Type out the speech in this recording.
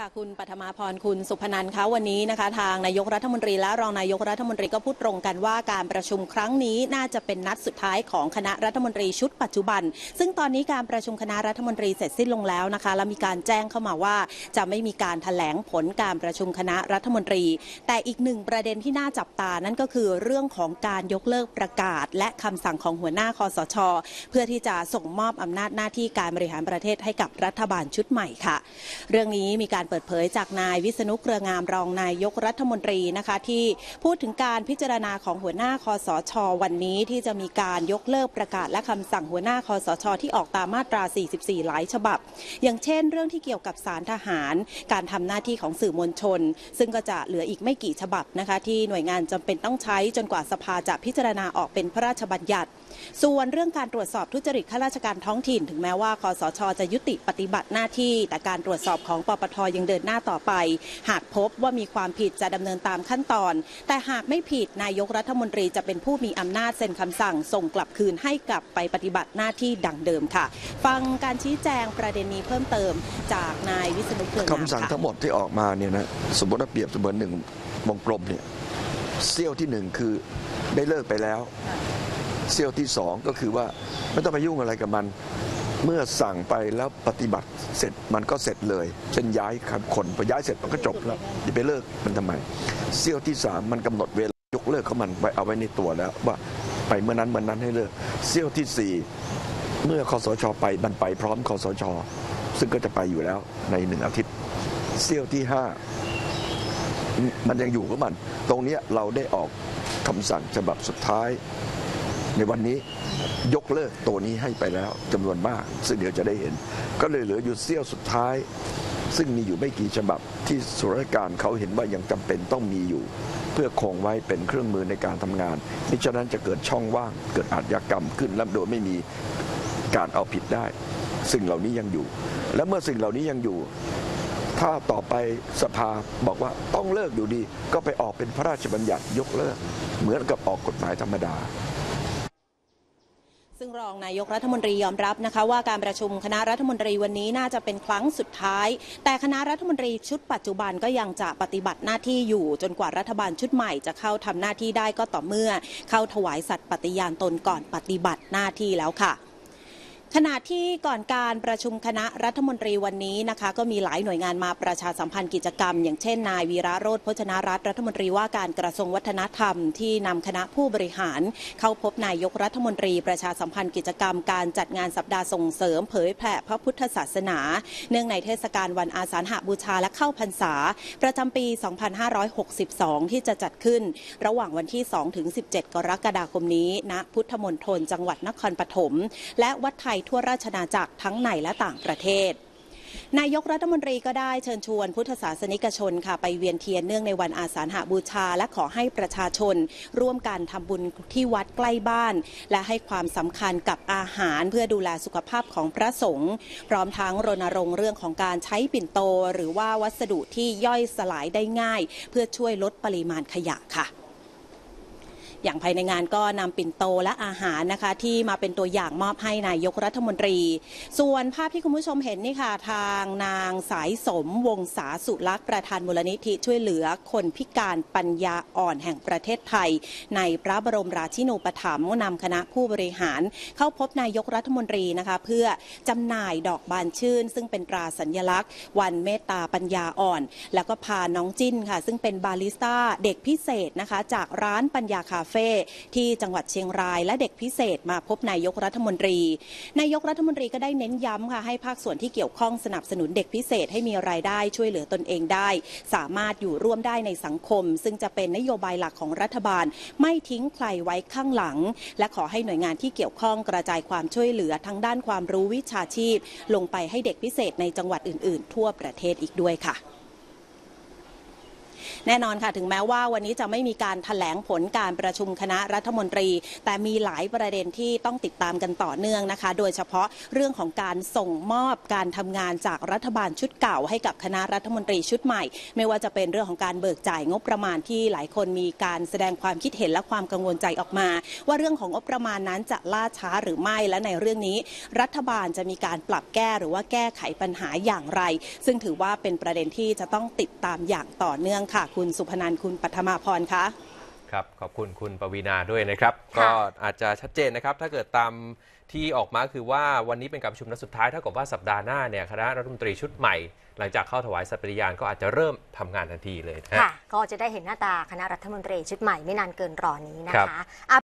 ค่ะคุณปฐมาพรคุณสุพนันท์คะวันนี้นะคะทางนายกรัฐมนตรีและรองนายกรัฐมนตรีก็พูดตรงกันว่าการประชุมครั้งนี้น่าจะเป็นนัดสุดท้ายของคณะรัฐมนตรีชุดปัจจุบันซึ่งตอนนี้การประชุมคณะรัฐมนตรีเสร็จสิ้นลงแล้วนะคะและมีการแจ้งเข้ามาว่าจะไม่มีการแถลงผลการประชุมคณะรัฐมนตรีแต่อีกหนึ่งประเด็นที่น่าจับตานั่นก็คือเรื่องของการยกเลิกประกาศและคำสั่งของหัวหน้าคสช.เพื่อที่จะส่งมอบอำนาจหน้าที่การบริหารประเทศให้กับรัฐบาลชุดใหม่ค่ะเรื่องนี้มีการเปิดเผยจากนายวิษณุเครืองามรองนายกรัฐมนตรีนะคะที่พูดถึงการพิจารณาของหัวหน้าคสช.วันนี้ที่จะมีการยกเลิกประกาศและคำสั่งหัวหน้าคสช.ที่ออกตามมาตรา 44 หลายฉบับอย่างเช่นเรื่องที่เกี่ยวกับศาลทหารการทำหน้าที่ของสื่อมวลชนซึ่งก็จะเหลืออีกไม่กี่ฉบับนะคะที่หน่วยงานจำเป็นต้องใช้จนกว่าสภาจะพิจารณาออกเป็นพระราชบัญญัติส่วนเรื่องการตรวจสอบทุจริตข้าราชการท้องถิ่นถึงแม้ว่าคสช.จะยุติปฏิบัติหน้าที่แต่การตรวจสอบของปปท.ยังเดินหน้าต่อไปหากพบว่ามีความผิดจะดำเนินตามขั้นตอนแต่หากไม่ผิดนายกรัฐมนตรีจะเป็นผู้มีอำนาจเซ็นคำสั่งส่งกลับคืนให้กลับไปปฏิบัติหน้าที่ดังเดิมค่ะฟังการชี้แจงประเด็นนี้เพิ่มเติมจากนายวิษณุเครืองามคำสั่งทั้งหมดที่ออกมาเนี่ยนะสมมติว่าเปรียบเสมือนหนึ่งวงกลมเนี่ยเสี้ยวที่หนึ่งคือได้เลิกไปแล้วเสี้ยวที่สองก็คือว่าไม่ต้องไปยุ่งอะไรกับมันเมื่อสั่งไปแล้วปฏิบัติเสร็จมันก็เสร็จเลยเช่นย้ายคนพอย้ายเสร็จมันก็จบแล้วจะไปเลิกมันทำไมเสี้ยวที่สามมันกำหนดเวลายกเลิกเขามันไว้เอาไว้ในตัวแล้วว่าไปเมื่อนั้นให้เลิกเสี้ยวที่สี่เมื่อคสช.ไปมันไปพร้อมคสช.ซึ่งก็จะไปอยู่แล้วใน1 อาทิตย์เสี้ยวที่5มันยังอยู่กับมันตรงนี้เราได้ออกคำสั่งฉบับสุดท้ายในวันนี้ยกเลิกตัวนี้ให้ไปแล้วจำนวนมากซึ่งเดี๋ยวจะได้เห็นก็เลยเหลืออยู่เสี้ยวสุดท้ายซึ่งมีอยู่ไม่กี่ฉบับที่ส่วนราชการเขาเห็นว่ายังจำเป็นต้องมีอยู่เพื่อคงไว้เป็นเครื่องมือในการทำงานมิฉะนั้นจะเกิดช่องว่างเกิดอาชญากรรมขึ้นและโดยไม่มีการเอาผิดได้สิ่งเหล่านี้ยังอยู่และเมื่อสิ่งเหล่านี้ยังอยู่ถ้าต่อไปสภาบอกว่าต้องเลิกอยู่ดีก็ไปออกเป็นพระราชบัญญัติยกเลิกเหมือนกับออกกฎหมายธรรมดาซึ่งรองนายกรัฐมนตรียอมรับนะคะว่าการประชุมคณะรัฐมนตรีวันนี้น่าจะเป็นครั้งสุดท้ายแต่คณะรัฐมนตรีชุดปัจจุบันก็ยังจะปฏิบัติหน้าที่อยู่จนกว่ารัฐบาลชุดใหม่จะเข้าทำหน้าที่ได้ก็ต่อเมื่อเข้าถวายสัตย์ปฏิญาณตนก่อนปฏิบัติหน้าที่แล้วค่ะขณะที่ก่อนการประชุมคณะรัฐมนตรีวันนี้นะคะก็มีหลายหน่วยงานมาประชาสัมพันธ์กิจกรรมอย่างเช่นนายวีระโรจน์ พจนรัตน์รัฐมนตรีว่าการกระทรวงวัฒนธรรมที่นำคณะผู้บริหารเข้าพบนายกรัฐมนตรีประชาสัมพันธ์กิจกรรมการจัดงานสัปดาห์ส่งเสริมเผยแผ่พระพุทธศาสนาเนื่องในเทศกาลวันอาสาฬหบูชาและเข้าพรรษาประจำปี 2562 ที่จะจัดขึ้นระหว่างวันที่ 2-17 กรกฎาคมนี้ณพุทธมณฑลจังหวัดนครปฐมและวัดไทยทั่วราชอาณาจักรทั้งในและต่างประเทศนายกรัฐมนตรีก็ได้เชิญชวนพุทธศาสนิกชนค่ะไปเวียนเทียนเนื่องในวันอาสาฬหบูชาและขอให้ประชาชนร่วมกันทำบุญที่วัดใกล้บ้านและให้ความสำคัญกับอาหารเพื่อดูแลสุขภาพของพระสงฆ์พร้อมทั้งรณรงค์เรื่องของการใช้ปิ่นโตหรือว่าวัสดุที่ย่อยสลายได้ง่ายเพื่อช่วยลดปริมาณขยะค่ะอย่างภายในงานก็นำปิ่นโตและอาหารนะคะที่มาเป็นตัวอย่างมอบให้นายกรัฐมนตรีส่วนภาพที่คุณผู้ชมเห็นนี่ค่ะทางนางสายสมวงศาสุลักษณ์ประธานมูลนิธิช่วยเหลือคนพิการปัญญาอ่อนแห่งประเทศไทยในพระบรมราชินูปถัมภ์นำคณะผู้บริหารเข้าพบนายกรัฐมนตรีนะคะเพื่อจำหน่ายดอกบานชื่นซึ่งเป็นตราสัญลักษณ์วันเมตตาปัญญาอ่อนแล้วก็พาน้องจิ้นค่ะซึ่งเป็นบาริสต้าเด็กพิเศษนะคะจากร้านปัญญาคาเฟ่ที่จังหวัดเชียงรายและเด็กพิเศษมาพบนายกรัฐมนตรีนายกรัฐมนตรีก็ได้เน้นย้ำค่ะให้ภาคส่วนที่เกี่ยวข้องสนับสนุนเด็กพิเศษให้มีรายได้ช่วยเหลือตนเองได้สามารถอยู่ร่วมได้ในสังคมซึ่งจะเป็นนโยบายหลักของรัฐบาลไม่ทิ้งใครไว้ข้างหลังและขอให้หน่วยงานที่เกี่ยวข้องกระจายความช่วยเหลือทั้งด้านความรู้วิชาชีพลงไปให้เด็กพิเศษในจังหวัดอื่นๆทั่วประเทศอีกด้วยค่ะแน่นอนค่ะถึงแม้ว่าวันนี้จะไม่มีการแถลงผลการประชุมคณะรัฐมนตรีแต่มีหลายประเด็นที่ต้องติดตามกันต่อเนื่องนะคะโดยเฉพาะเรื่องของการส่งมอบการทำงานจากรัฐบาลชุดเก่าให้กับคณะรัฐมนตรีชุดใหม่ไม่ว่าจะเป็นเรื่องของการเบิกจ่ายงบประมาณที่หลายคนมีการแสดงความคิดเห็นและความกังวลใจออกมาว่าเรื่องของงบประมาณนั้นจะล่าช้าหรือไม่และในเรื่องนี้รัฐบาลจะมีการปรับแก้หรือว่าแก้ไขปัญหาอย่างไรซึ่งถือว่าเป็นประเด็นที่จะต้องติดตามอย่างต่อเนื่องค่ะคุณสุพนันท์คุณปัทมาพรคะครับขอบคุณคุณปวีณาด้วยนะครับก็อาจจะชัดเจนนะครับถ้าเกิดตามที่ออกมาคือว่าวันนี้เป็นการประชุมนัดสุดท้ายเท่ากับว่าสัปดาห์หน้าเนี่ยคณะรัฐมนตรีชุดใหม่หลังจากเข้าถวายสัตย์ปฏิญาณก็อาจจะเริ่มทำงานทันทีเลยนะค่ะก็จะได้เห็นหน้าตาคณะรัฐมนตรีชุดใหม่ไม่นานเกินรอนี้นะคะ